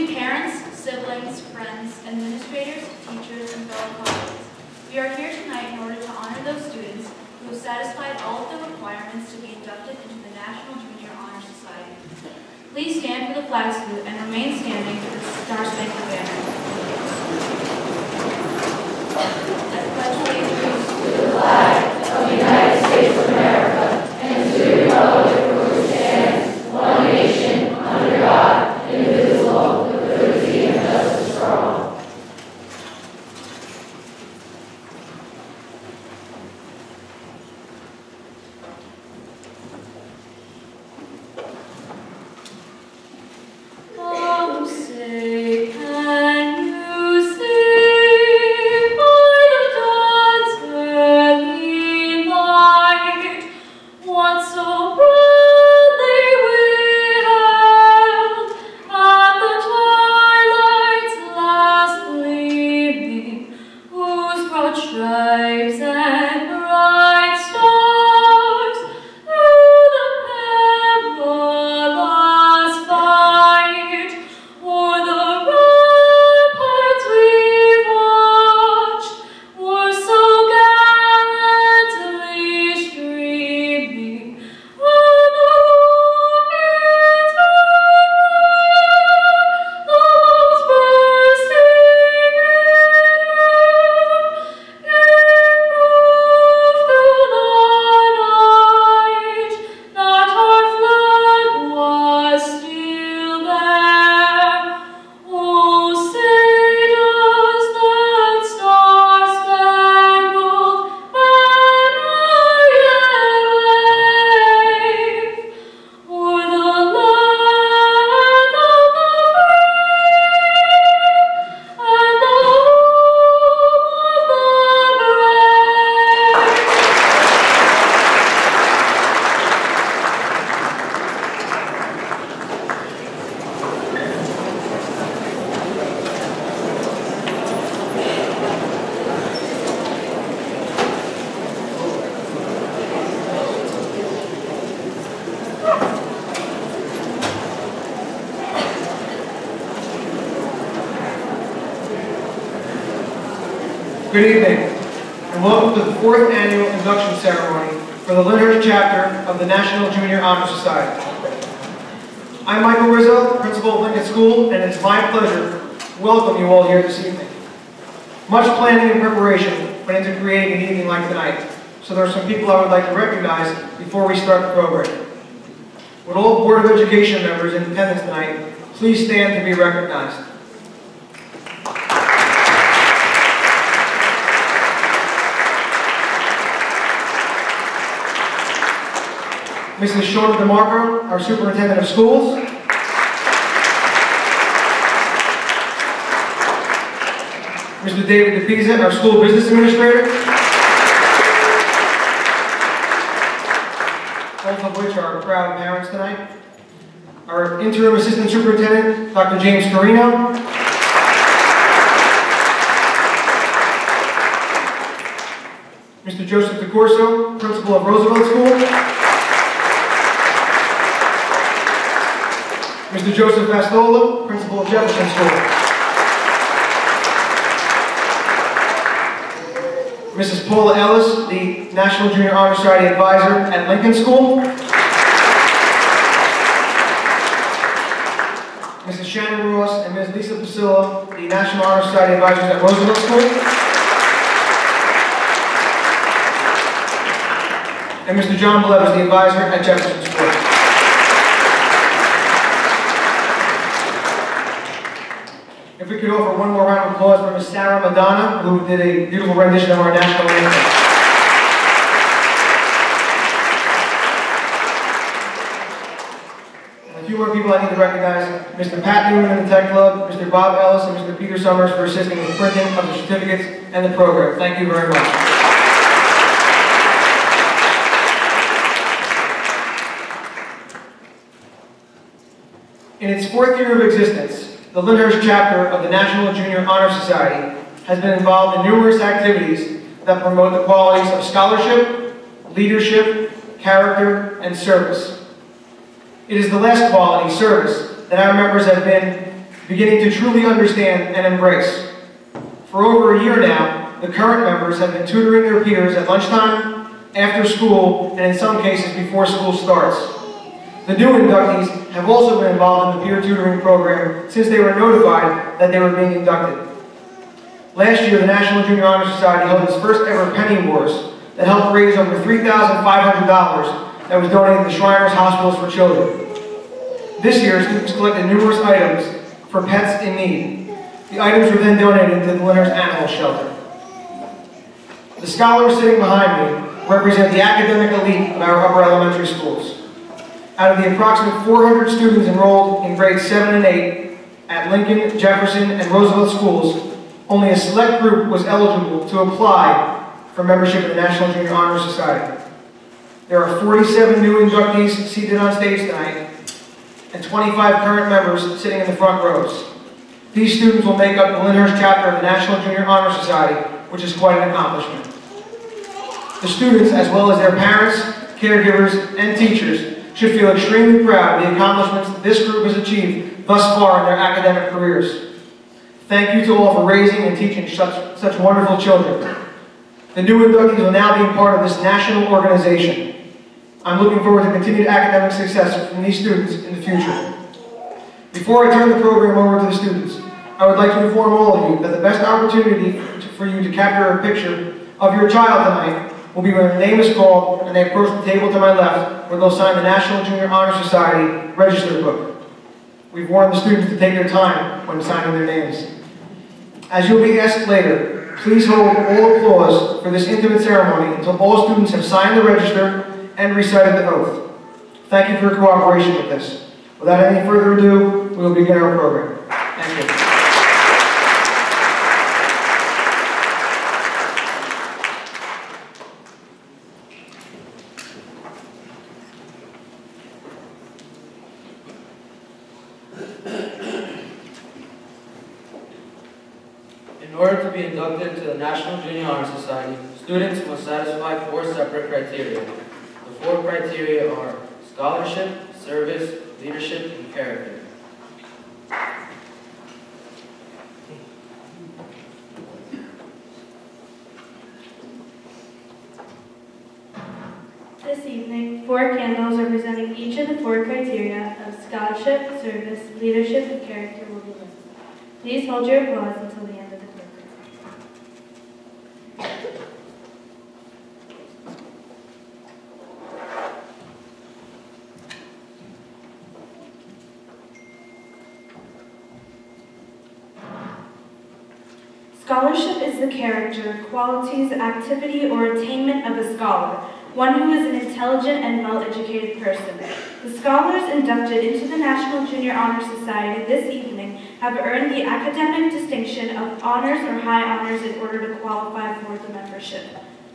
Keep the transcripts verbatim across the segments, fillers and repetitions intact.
evening, parents, siblings, friends, administrators, teachers, and fellow colleagues. We are here tonight in order to honor those students who have satisfied all of the requirements to be inducted into the National Junior Honor Society. Please stand for the flag salute and remain standing for the Star Spangled Banner. I pledge allegiance to the flag of the United States of America and to the republic for which it stands, one nation, under God, indivisible, with liberty and justice for all. Oh, say, can you see by the dawn's early light what so proudly we hailed at the twilight's last gleaming, whose broad stripes and bright stars through the perilous fight o'er the ramparts we watched were so gallantly streaming, and the rockets heard the bombs bursting in air. It proved through the night that our flag was still there. Oh, say does that star-spangled banner yet wave o'er the land of the free and the home of the brave? Good evening, and welcome to the fourth annual induction ceremony for the Lyndhurst chapter of the National Junior Honor Society. I'm Michael Rizzo, principal of Lincoln School, and it's my pleasure to welcome you all here this evening. Much planning and preparation went into creating an evening like tonight, so there are some people I would like to recognize before we start the program. Would all Board of Education members in attendance tonight please stand to be recognized? Missus Shona DeMarco, our Superintendent of Schools. Mister David DePisa, our School Business Administrator. Both of which are proud parents tonight. Our Interim Assistant Superintendent, Doctor James Carino. Mister Joseph DeCorso, Principal of Roosevelt School. Mister Joseph Vastola, Principal of Jefferson School. Missus Paula Ellis, the National Junior Honor Society Advisor at Lincoln School. Missus Shannon Ross and Miz Lisa Pasilla, the National Honor Society Advisors at Roosevelt School. And Mister John Blevins, the Advisor at Jefferson School. If we could offer one more round of applause for Miz Sarah Madonna, who did a beautiful rendition of our national anthem. And a few more people I need to recognize: Mister Pat Newman in the Tech Club, Mister Bob Ellis, and Mister Peter Summers for assisting with the printing of the certificates and the program. Thank you very much. In its fourth year of existence, the Lyndhurst chapter of the National Junior Honor Society has been involved in numerous activities that promote the qualities of scholarship, leadership, character, and service. It is the last quality, service, that our members have been beginning to truly understand and embrace. For over a year now, the current members have been tutoring their peers at lunchtime, after school, and in some cases before school starts. The new inductees have also been involved in the peer tutoring program since they were notified that they were being inducted. Last year, the National Junior Honor Society held its first ever Penny Wars that helped raise over three thousand five hundred dollars that was donated to Shriners Hospitals for Children. This year, students collected numerous items for pets in need. The items were then donated to the Lyndhurst Animal Shelter. The scholars sitting behind me represent the academic elite of our upper elementary schools. Out of the approximate four hundred students enrolled in grades seven and eight at Lincoln, Jefferson, and Roosevelt schools, only a select group was eligible to apply for membership in the National Junior Honor Society. There are forty-seven new inductees seated on stage tonight, and twenty-five current members sitting in the front rows. These students will make up the Lyndhurst chapter of the National Junior Honor Society, which is quite an accomplishment. The students, as well as their parents, caregivers, and teachers, should feel extremely proud of the accomplishments that this group has achieved thus far in their academic careers. Thank you to all for raising and teaching such, such wonderful children. The new inductees will now be part of this national organization. I'm looking forward to continued academic success from these students in the future. Before I turn the program over to the students, I would like to inform all of you that the best opportunity for you to capture a picture of your child tonight will be when their name is called and they approach the table to my left where they'll sign the National Junior Honor Society register book. We've warned the students to take their time when signing their names. As you'll be asked later, please hold all applause for this intimate ceremony until all students have signed the register and recited the oath. Thank you for your cooperation with this. Without any further ado, we will begin our program. Thank you. In order to be inducted to the National Junior Honor Society, students must satisfy four separate criteria. The four criteria are scholarship, service, leadership, and character. This evening, four candles representing each of the four criteria of scholarship, service, leadership, and character will be lit. Please hold your applause until the end of the program. Scholarship is the character, qualities, activity, or attainment of a scholar, one who is an intelligent and well-educated person. The scholars inducted into the National Junior Honor Society this evening have earned the academic distinction of honors or high honors in order to qualify for the membership.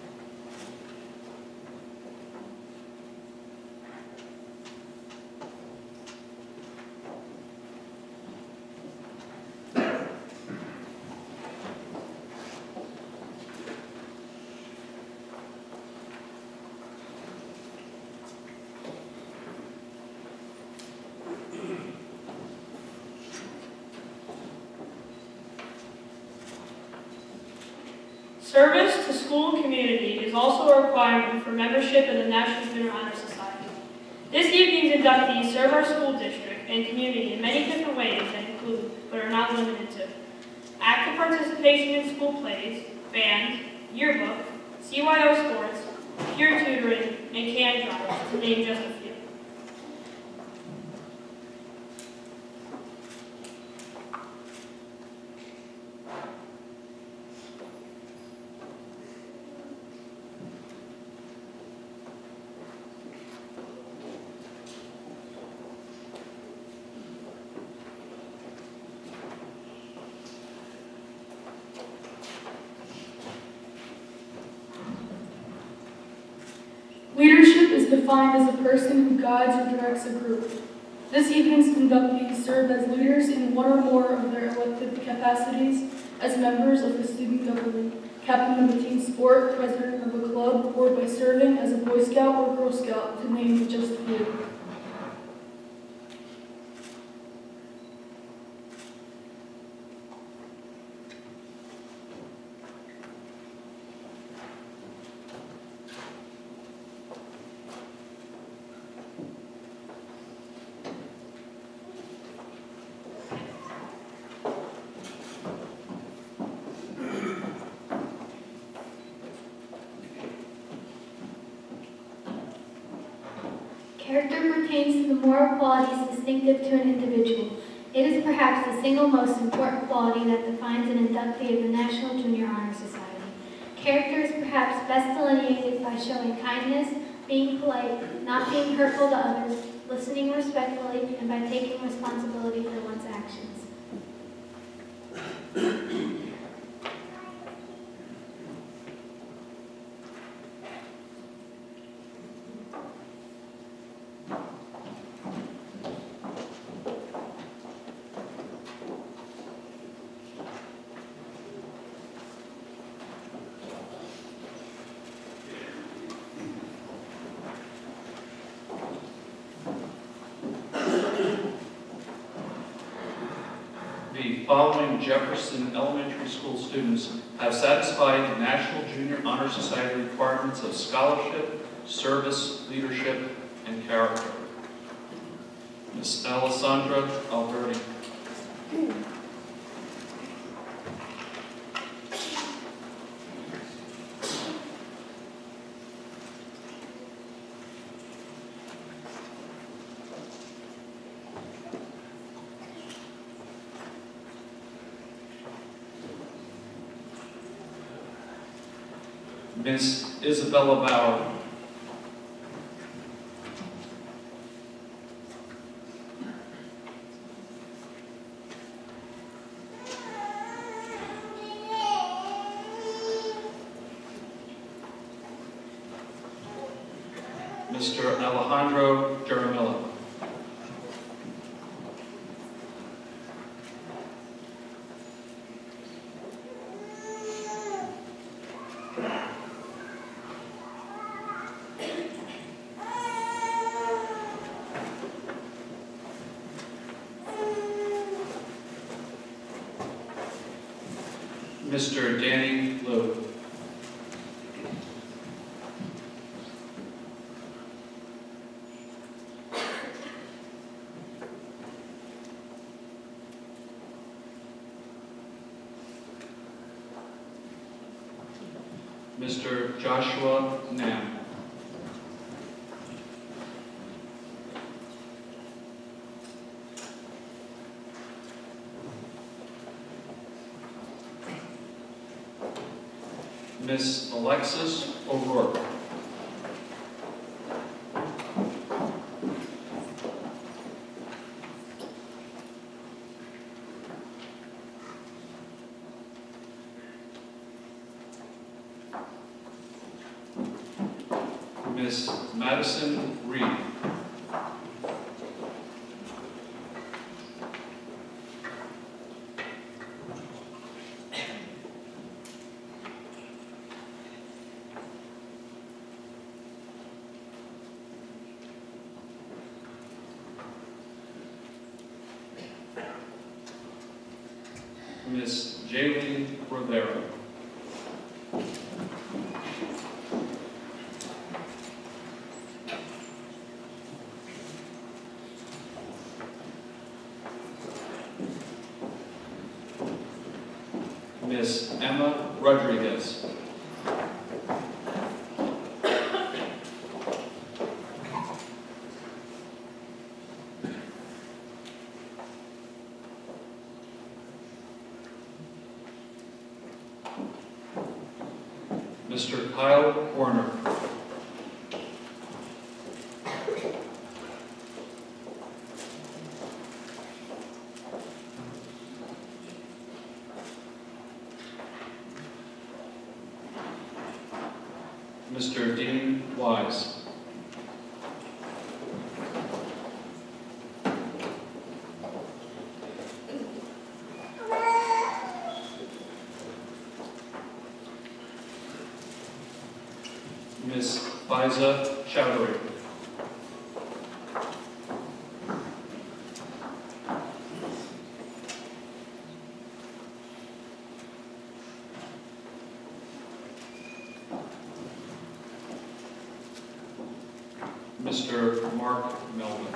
Service to school and community is also a requirement for membership in the National Junior Honor Society. This evening's inductees serve our school district and community in many different ways that include, but are not limited to, active participation in school plays, band, yearbook, C Y O sports, peer tutoring, and can drives, to name just a few. Leadership is defined as a person who guides or directs a group. This evening's inductees serve as leaders in one or more of their elected capacities as members of the student government, captain of a team sport, president of a club, or by serving as a Boy Scout or Girl Scout, to name just a few. Character pertains to the moral qualities distinctive to an individual. It is perhaps the single most important quality that defines an inductee of the National Junior Honor Society. Character is perhaps best delineated by showing kindness, being polite, not being hurtful to others, listening respectfully, and by taking responsibility for one's actions. The following Jefferson Elementary School students have satisfied the National Junior Honor Society requirements of scholarship, service, leadership, and character. Miz Alessandra Alberti. Miz Isabella Bauer. Mister Alejandro Jaramillo. Mister Danny Liu. Mister Joshua Nam. Miss Alexis O'Rourke. Miss Madison Reed. Miss Jaylee Rivera. Miss Emma Rodriguez. Mister Kyle Warner. Mister Dean Wise. Miss Liza Chowdhury. Mister Mark Melvin.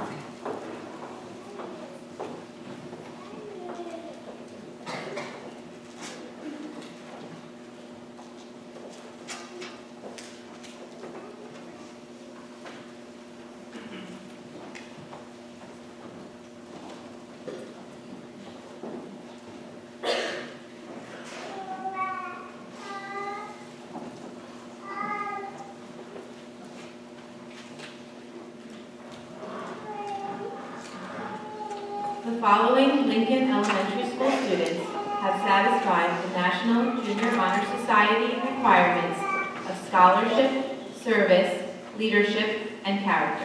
following Lincoln Elementary School students have satisfied the National Junior Honor Society requirements of scholarship, service, leadership, and character.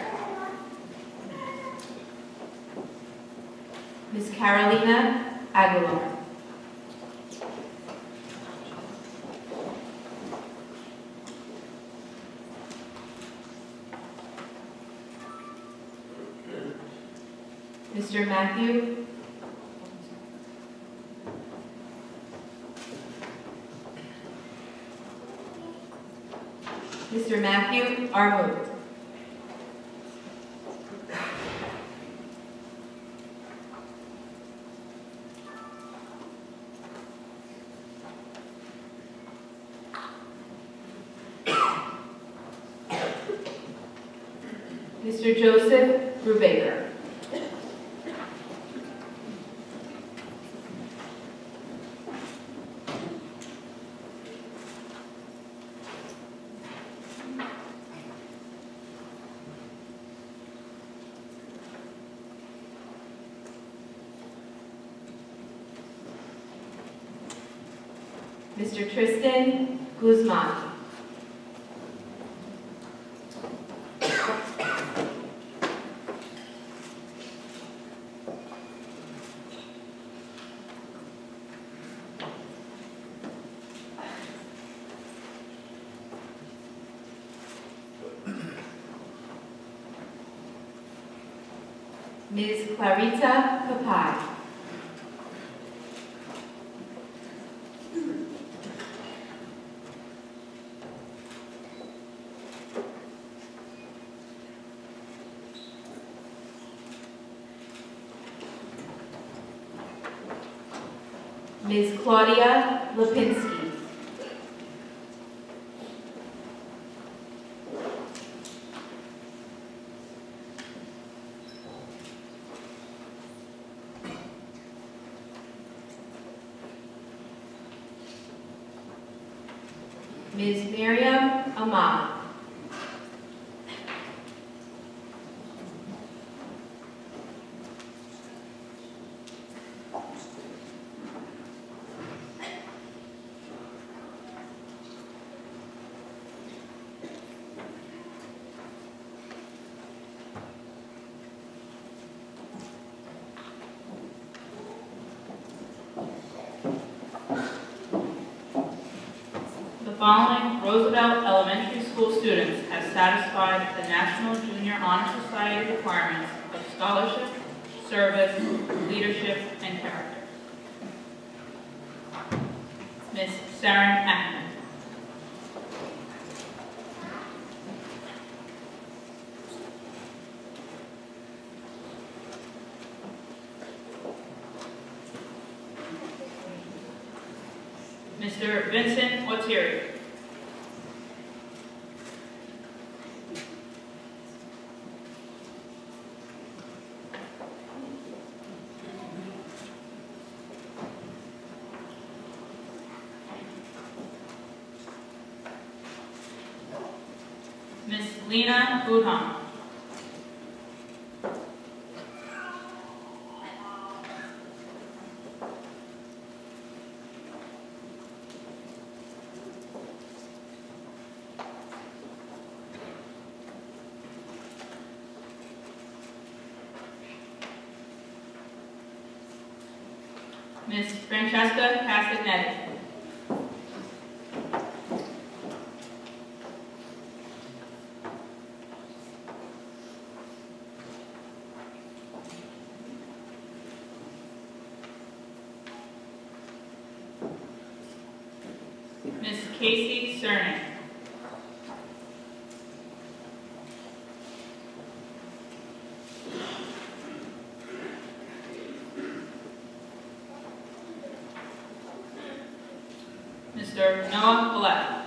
Miz Carolina Aguilar. Mister Matthew Mister Matthew Armut. Mister Joseph Brubaker. Mister Tristan Guzman. Miz Clarita Capai. Miz Claudia Lipinski. Miz Miriam Ahmad. The following Roosevelt Elementary School students have satisfied the National Junior Honor Society requirements of scholarship, service, leadership, and character. Miz Saren Ackman. Mister Vincent Otiri. Miss Lena Budham. Miss Francesca Castagnetti. Miss Casey Cerny. Mister Noah Collette.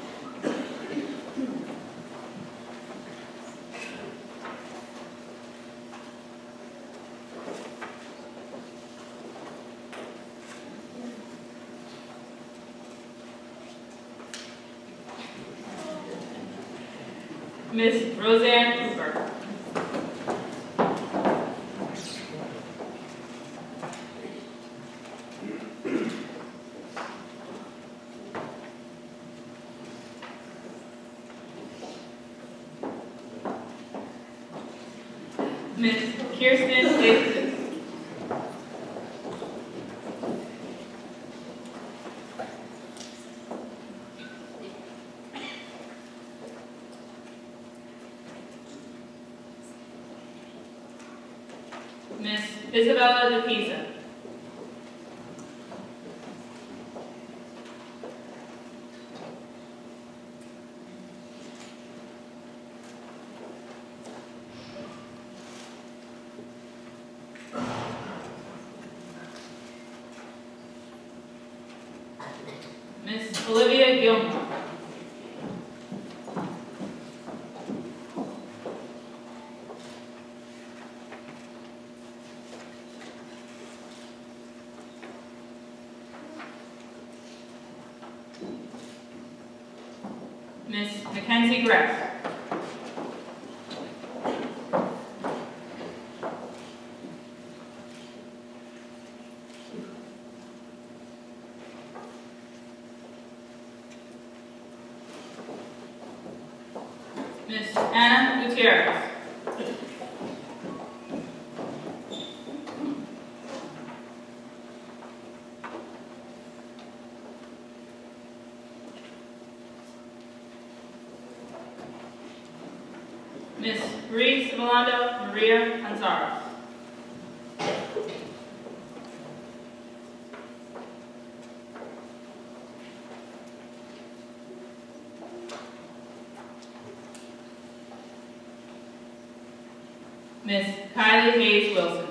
Miss Roseanne Cooper. Miss Kirsten Davidson. Miss Isabella DePisa. Miss Olivia Gilmore. Miss Mackenzie Gress. Miss Anna Gutierrez. Miss Bree Civilando Maria Anzaros. Miss Kylie Hayes Wilson.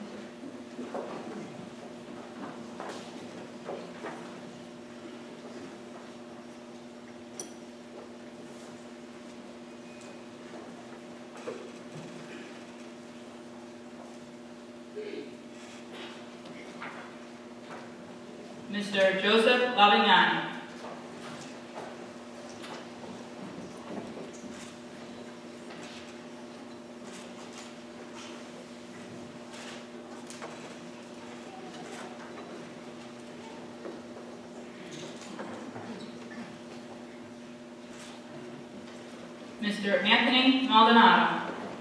Mister Joseph Lavignani. Mister Anthony Maldonado.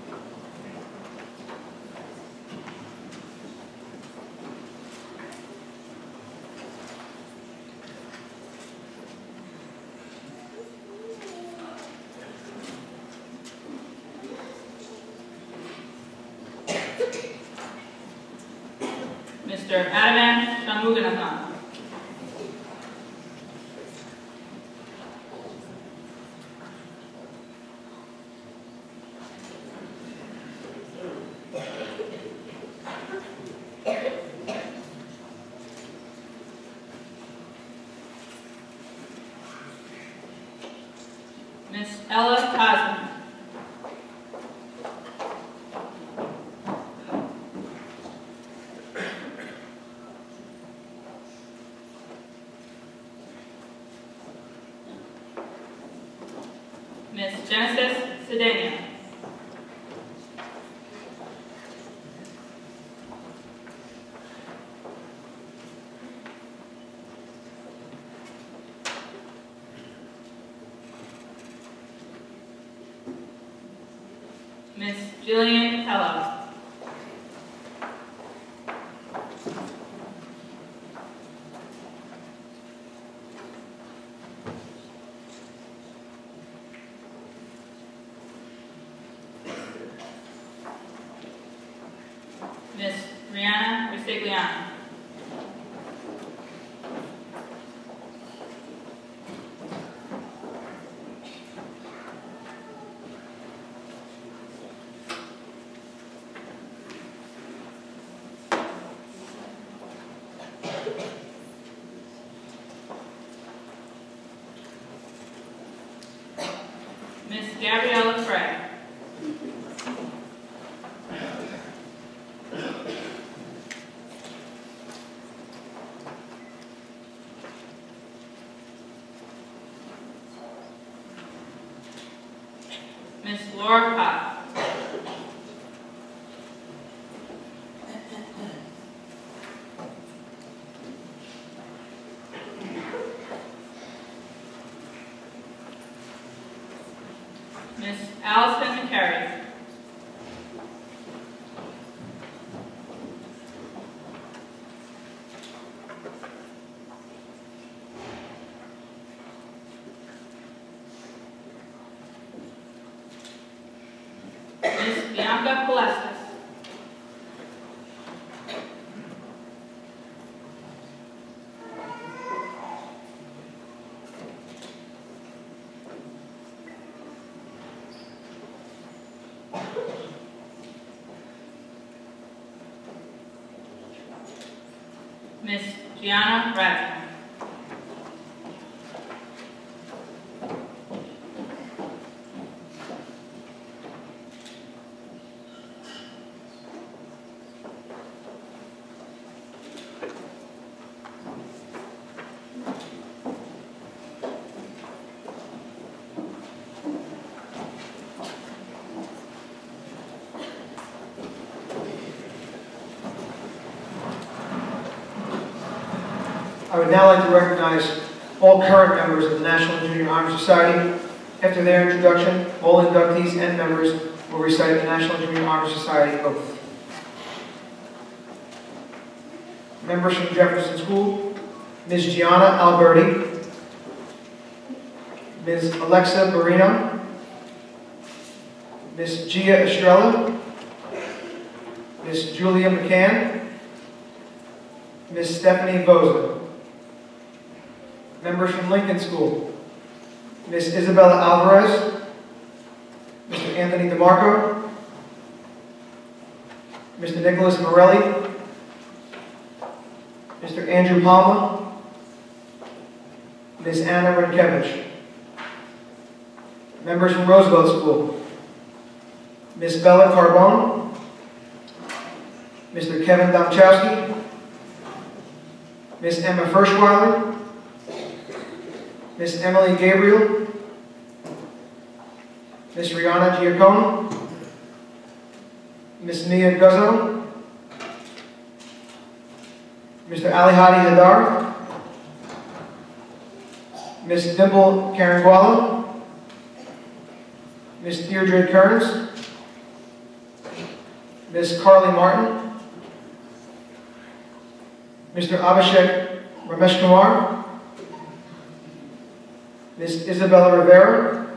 Mister Adavan Shanmuganathan. Miss Ella Cosman. Miss Genesis Cedeno. Miss Jillian Hello. Miss Brianna Ristigliano. Miss Gabriella Frey. Miss Laura Pop. Miss Allison McCary. Bianca Colestis. Miss Gianna Radton. I would now like to recognize all current members of the National Junior Honor Society. After their introduction, all inductees and members will recite the National Junior Honor Society oath. Members from Jefferson School, Miz Gianna Alberti, Miz Alexa Marino, Miz Gia Estrella, Miz Julia McCann, Miz Stephanie Boza. Members from Lincoln School, Miz Isabella Alvarez, Mister Anthony DeMarco, Mister Nicholas Morelli, Mister Andrew Palma, Miz Anna Rinkevich. Members from Roosevelt School, Miz Bella Carbone, Mister Kevin Domchowski, Miz Emma Ferschweiler, Miss Emily Gabriel, Miss Rihanna Giacomo, Miss Mia Guzzo, Mister Ali Hadi Hadar, Miss Dimple Caranguala, Miss Deirdre Kearns, Miss Carly Martin, Mister Abhishek Ramesh Kumar, Miss Isabella Rivera,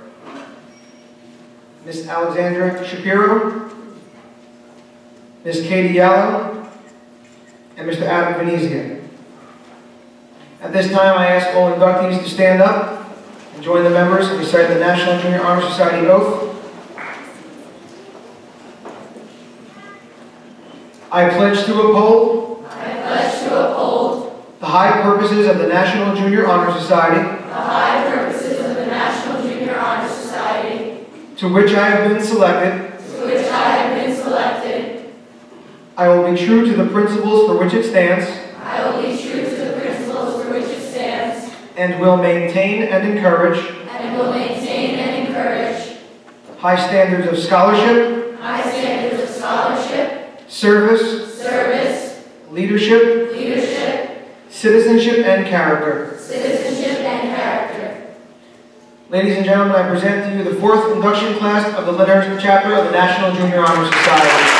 Miss Alexandra Shapiro, Miss Katie Yallo, and Mister Adam Venezia. At this time, I ask all inductees to stand up and join the members and recite the National Junior Honor Society oath. I pledge to uphold, I pledge to uphold the high purposes of the National Junior Honor Society, the high purposes of the National Junior Honor Society, to which I have been selected. to which I have been selected. I will be true to the principles for which it stands, I will be true to the principles for which it stands, and will maintain and encourage and will maintain and encourage high standards of scholarship, high standards of scholarship, service, service, leadership, leadership, citizenship, and character. citizenship, and character. Ladies and gentlemen, I present to you the fourth induction class of the Lyndhurst chapter of the National Junior Honor Society.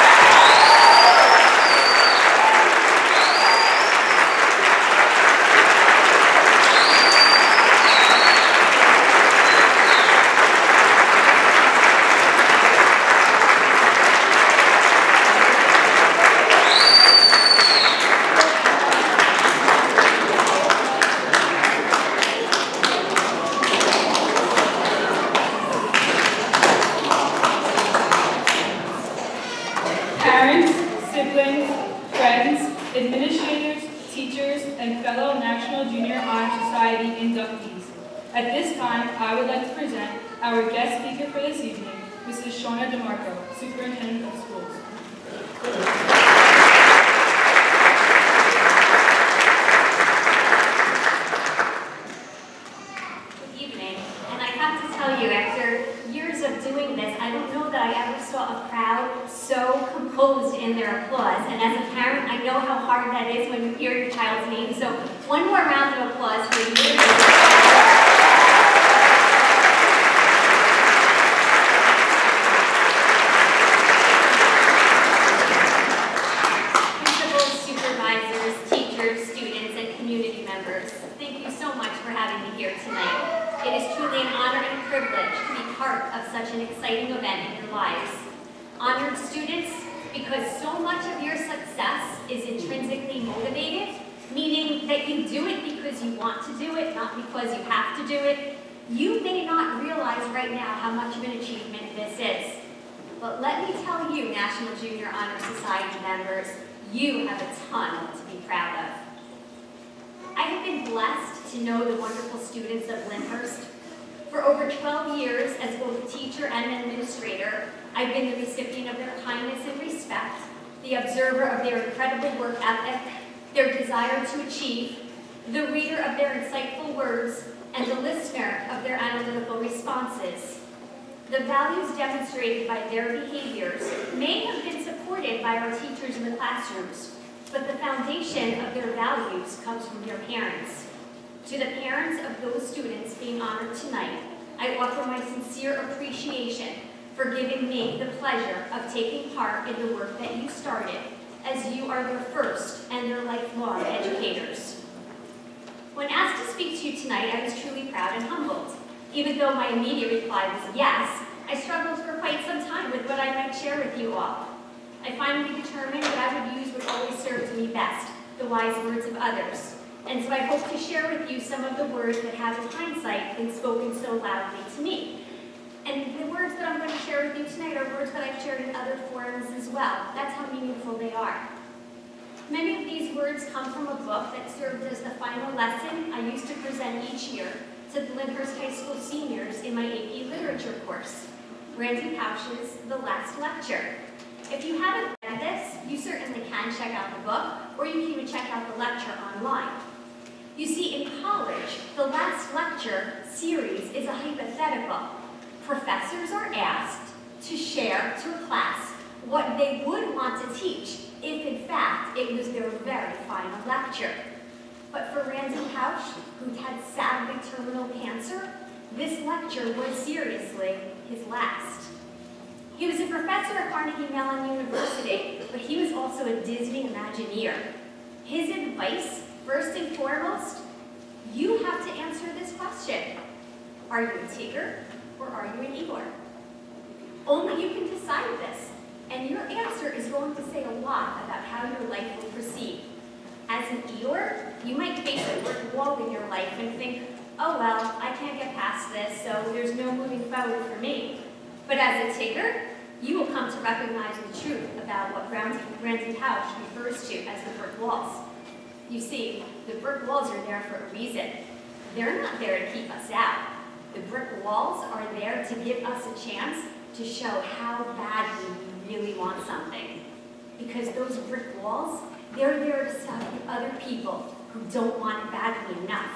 Parents, siblings, friends, administrators, teachers, and fellow National Junior Honor Society inductees. At this time, I would like to present our guest speaker for this evening, Missus Shawna DeMarco, Superintendent of Schools. Good evening, and I have to tell you, after years of doing this, I don't know that I ever saw a crowd so composed in their applause. And as a parent, I know how hard that is when you hear your child's name. So one more round of applause for you. Principals, supervisors, teachers, students, and community members, thank you so much for having me here tonight. It is truly an honor and a privilege to be part of such an exciting event in your lives. Honored students, because so much of your success is intrinsically motivated, meaning that you do it because you want to do it, not because you have to do it. You may not realize right now how much of an achievement this is. But let me tell you, National Junior Honor Society members, you have a ton to be proud of. I have been blessed to know the wonderful students of Lyndhurst. For over twelve years, as both teacher and administrator, I've been the recipient of their kindness and respect, the observer of their incredible work ethic, their desire to achieve, the reader of their insightful words, and the listener of their analytical responses. The values demonstrated by their behaviors may have been supported by our teachers in the classrooms, but the foundation of their values comes from their parents. To the parents of those students being honored tonight, I offer my sincere appreciation for giving me the pleasure of taking part in the work that you started, as you are their first and their lifelong educators. When asked to speak to you tonight, I was truly proud and humbled. Even though my immediate reply was yes, I struggled for quite some time with what I might share with you all. I finally determined that I would use what always served me best, the wise words of others. And so I hope to share with you some of the words that have in hindsight been spoken so loudly to me. And the words that I'm going to share with you tonight are words that I've shared in other forums as well. That's how meaningful they are. Many of these words come from a book that served as the final lesson I used to present each year to the Lyndhurst High School seniors in my A P Literature course, Randy Pouch's The Last Lecture. If you haven't read this, you certainly can check out the book, or you can even check out the lecture online. You see, in college, the Last Lecture series is a hypothetical. Professors are asked to share to a class what they would want to teach if, in fact, it was their very final lecture. But for Randy Pouch, who had sadly terminal cancer, this lecture was seriously his last. He was a professor at Carnegie Mellon University, but he was also a Disney Imagineer. His advice, first and foremost, you have to answer this question. Are you a Tigger or are you an Eeyore? Only you can decide this, and your answer is going to say a lot about how your life will proceed. As an Eeyore, you might face a brick wall in your life and think, oh well, I can't get past this, so there's no moving forward for me. But as a Tigger, you will come to recognize the truth about what Randy Pouch refers to as the brick walls. You see, the brick walls are there for a reason. They're not there to keep us out. The brick walls are there to give us a chance to show how badly we really want something. Because those brick walls, they're there to stop the other people who don't want it badly enough.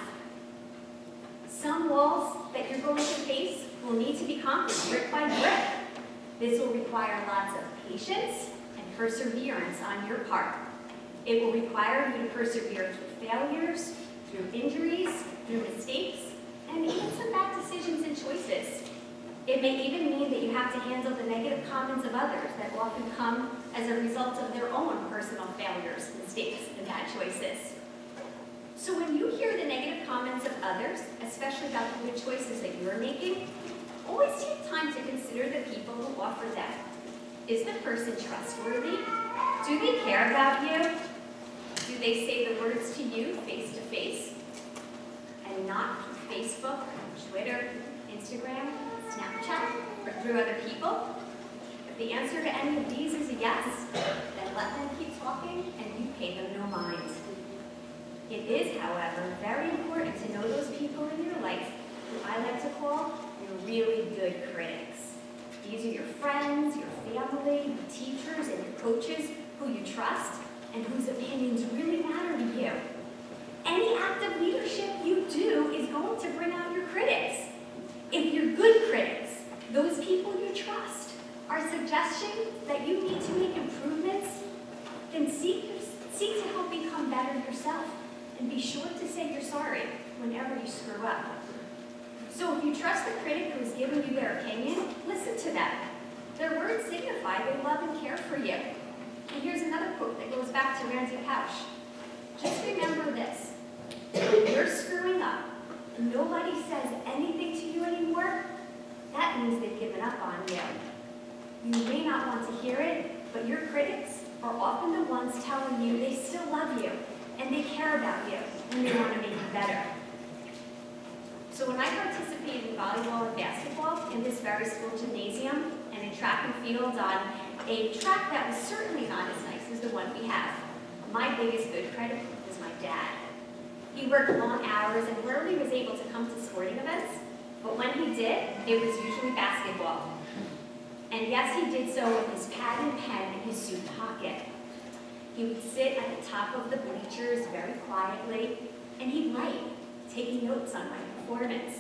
Some walls that you're going to face will need to be conquered brick by brick. This will require lots of patience and perseverance on your part. It will require you to persevere through failures, through injuries, through mistakes, and even some bad decisions and choices. It may even mean that you have to handle the negative comments of others that often come as a result of their own personal failures, mistakes, and bad choices. So when you hear the negative comments of others, especially about the good choices that you're making, always take time to consider the people who offer them. Is the person trustworthy? Do they care about you? Do they say the words to you face to face and not through Facebook, Twitter, Instagram, Snapchat, or through other people? If the answer to any of these is a yes, then let them keep talking and you pay them no mind. It is, however, very important to know those people in your life who I like to call your really good critics. These are your friends, your family, your teachers, and your coaches who you trust and whose opinions really matter to you. Any act of leadership you do is going to bring out your critics. If you're good critics, those people you trust, are suggesting that you need to make improvements, then seek, seek to help become better yourself and be sure to say you're sorry whenever you screw up. So if you trust the critic who has given you their opinion, listen to them. Their words signify they love and care for you. And here's another quote that goes back to Randy Pouch. Just remember this. When you're screwing up and nobody says anything to you anymore, that means they've given up on you. You may not want to hear it, but your critics are often the ones telling you they still love you, and they care about you, and they want to make you better. So when I participated in volleyball and basketball in this very school gymnasium, and in track and field on a track that was certainly not as nice as the one we have, my biggest good critic was my dad. He worked long hours and rarely was able to come to sporting events, but when he did, it was usually basketball. And yes, he did so with his pad and pen in his suit pocket. He would sit at the top of the bleachers very quietly, and he'd write, taking notes on my performance.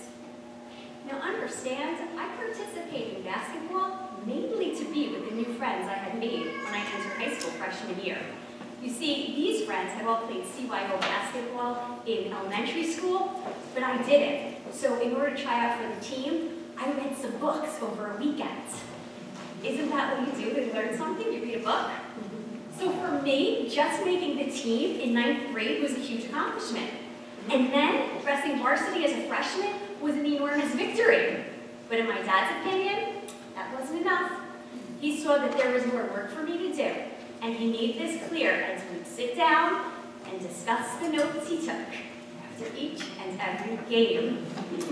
Now understand, I participated in basketball mainly to be with the new friends I had made when I entered high school freshman year. You see, these friends had all played C Y O basketball in elementary school, but I didn't. So in order to try out for the team, I read some books over a weekend. Isn't that what you do to learn something? You read a book? So for me, just making the team in ninth grade was a huge accomplishment. And then, dressing varsity as a freshman was an enormous victory. But in my dad's opinion, that wasn't enough. He saw that there was more work for me to do, and he made this clear as we would sit down and discuss the notes he took after each and every game.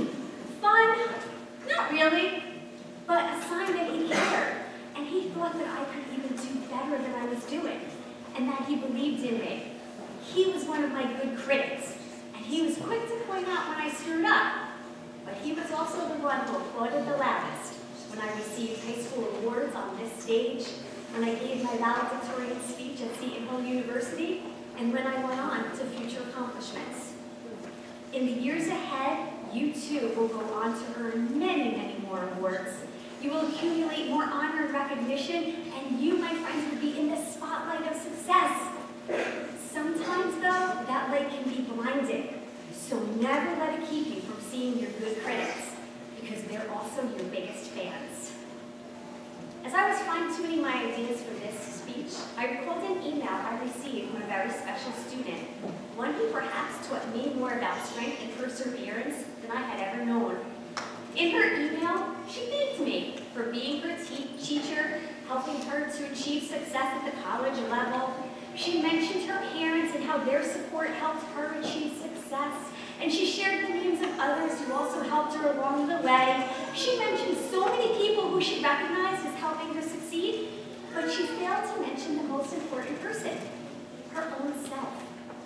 Fun? Not really, but a sign that he cared, and he thought that I could even do better than I was doing, and that he believed in me. He was one of my good critics, and he was quick to point out when I screwed up, but he was also the one who applauded the loudest when I received high school awards on this stage, when I gave my valedictorian speech at Seton Hall University, and when I went on to future accomplishments. In the years ahead, you too will go on to earn many, many more awards. You will accumulate more honor and recognition, and you, my friends, will be in the spotlight of success. Sometimes, though, that light can be blinding, so never let it keep you from seeing your good critics, because they're also your biggest fans. As I was fine-tuning my ideas for this speech, I recalled an email I received from a very special student, one who perhaps taught me more about strength and perseverance than I had ever known. In her email, she thanked me for being her te teacher, helping her to achieve success at the college level. She mentioned her parents and how their support helped her achieve success. And she shared the names of others who also helped her along the way. She mentioned so many people who she recognized as helping her succeed, but she failed to mention the most important person, her own self.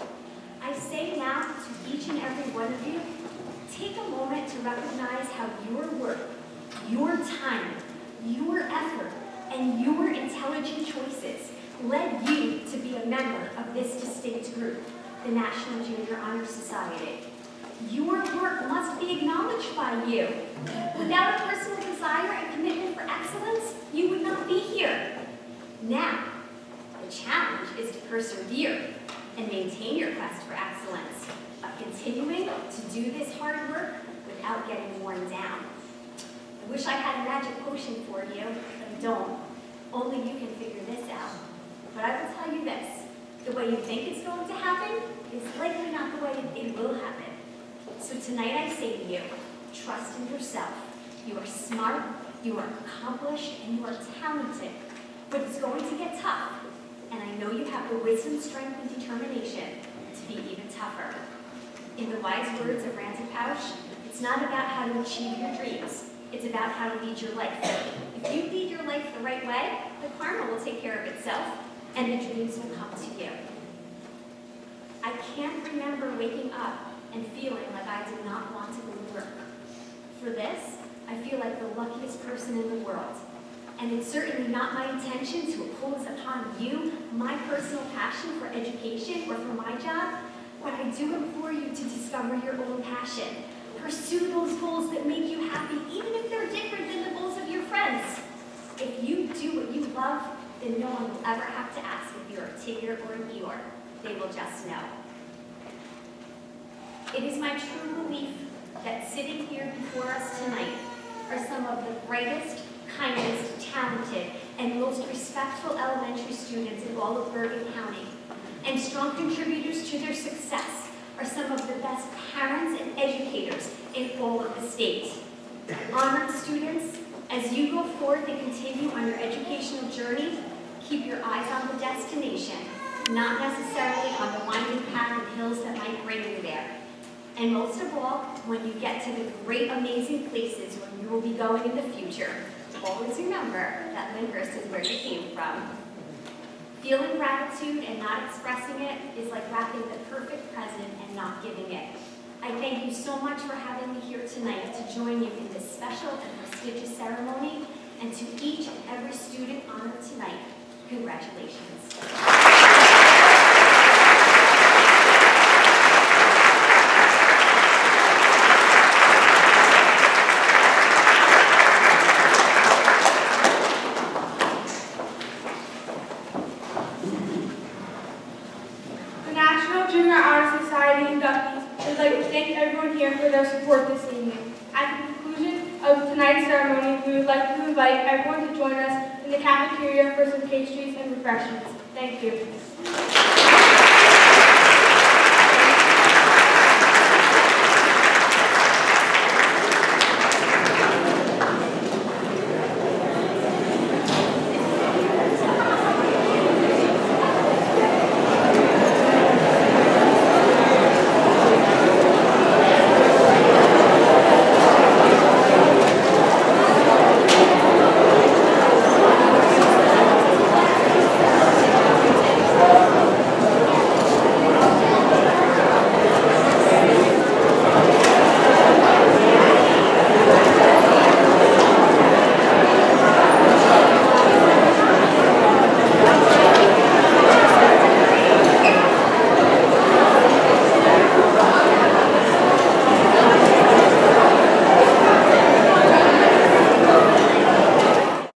I say now to each and every one of you, take a moment to recognize how your work, your time, your effort, and your intelligent choices led you to be a member of this distinct group, the National Junior Honor Society. Your work must be acknowledged by you. Without a personal desire and commitment for excellence, you would not be here. Now, the challenge is to persevere and maintain your quest for excellence, of continuing to do this hard work without getting worn down. I wish I had a magic potion for you, but I don't. Only you can figure this out. But I will tell you this, the way you think it's going to happen is likely not the way it will happen. So tonight I say to you, trust in yourself. You are smart, you are accomplished, and you are talented. But it's going to get tough. And I know you have the wisdom, strength, and determination to be even tougher. In the wise words of Randy Pausch, it's not about how to achieve your dreams. It's about how to lead your life. If you lead your life the right way, the karma will take care of itself, and the dreams will come to you. I can't remember waking up and feeling like I did not want to go to work. For this, I feel like the luckiest person in the world. And it's certainly not my intention to impose upon you my personal passion for education or for my job, but I do implore you to discover your own passion. Pursue those goals that make you happy, even if they're different than the goals of your friends. If you do what you love, then no one will ever have to ask if you're a Tigger or an Eeyore. They will just know. It is my true belief that sitting here before us tonight are some of the brightest, kindest, talented, and most respectful elementary students in all of Bergen County. And strong contributors to their success are some of the best parents and educators in all of the state. Honored students As you go forth and continue on your educational journey, keep your eyes on the destination, not necessarily on the winding path and hills that might bring you there. And most of all, when you get to the great, amazing places where you will be going in the future, always remember that Lyndhurst is where you came from. Feeling gratitude and not expressing it is like wrapping the perfect present and not giving it. I thank you so much for having me here tonight to join you in this special and prestigious ceremony, and to each and every student honored tonight, congratulations. The National Junior Honor Society inductees would like to thank everyone here for their support this evening. At the conclusion of tonight's ceremony, we would like to invite everyone to join us in the cafeteria for some pastries and refreshments. Thank you.